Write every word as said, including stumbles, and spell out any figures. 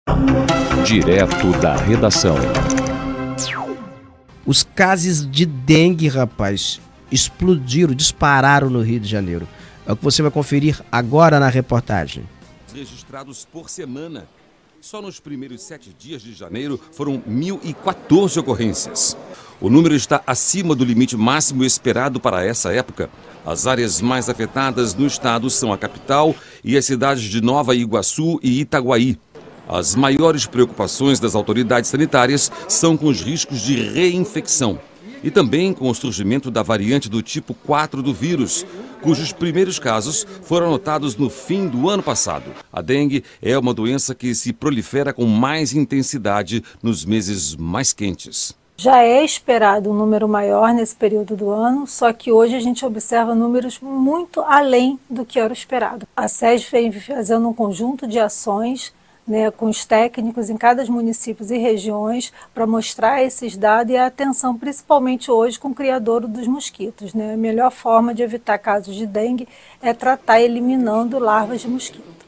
Direto da redação. Os casos de dengue, rapaz, explodiram, dispararam no Rio de Janeiro. É o que você vai conferir agora na reportagem. Registrados por semana. Só nos primeiros sete dias de janeiro foram mil e quatorze ocorrências. O número está acima do limite máximo esperado para essa época. As áreas mais afetadas no estado são a capital e as cidades de Nova Iguaçu e Itaguaí. As maiores preocupações das autoridades sanitárias são com os riscos de reinfecção e também com o surgimento da variante do tipo quatro do vírus, cujos primeiros casos foram anotados no fim do ano passado. A dengue é uma doença que se prolifera com mais intensidade nos meses mais quentes. Já é esperado um número maior nesse período do ano, só que hoje a gente observa números muito além do que era esperado. A S E S vem fazendo um conjunto de ações, né, com os técnicos em cada município e regiões para mostrar esses dados e a atenção, principalmente hoje com o criadouro dos mosquitos, né? A melhor forma de evitar casos de dengue é tratar eliminando larvas de mosquito.